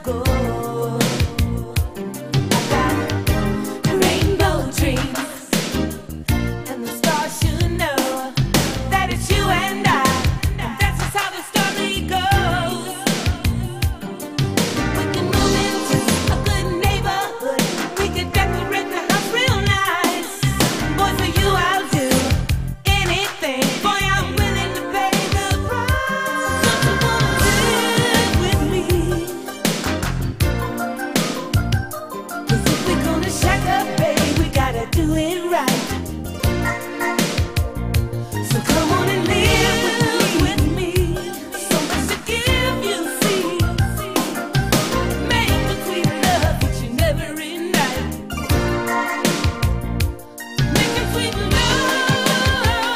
go. I got rainbow dreams, and the stars should know that it's you and I. And that's just how the story goes. We can move into a good neighborhood. We can decorate the house real nice. Boy, for you I'll do anything. Boy, I'm willing to pay the price. Don't you wanna live with me? 'Cause if we're gonna shack up, babe, we gotta do it right. So come on and live with me. So much to give you, see. Make the sweet love that you never night. Making sweet love.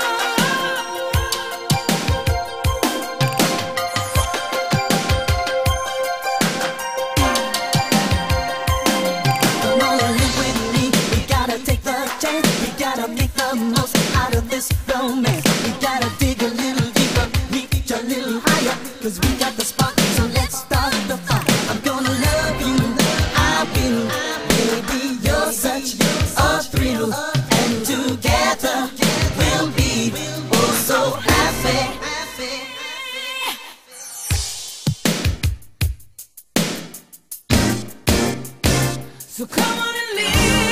Come on and live with me. We gotta take the chance. We gotta make the most out of this romance. We gotta dig a little deeper, reach a little higher. 'Cause we got the spark, so let's start the fire. I'm gonna love you, I will. Baby, you're such a thrill. And together we'll be oh so happy. So come on and live.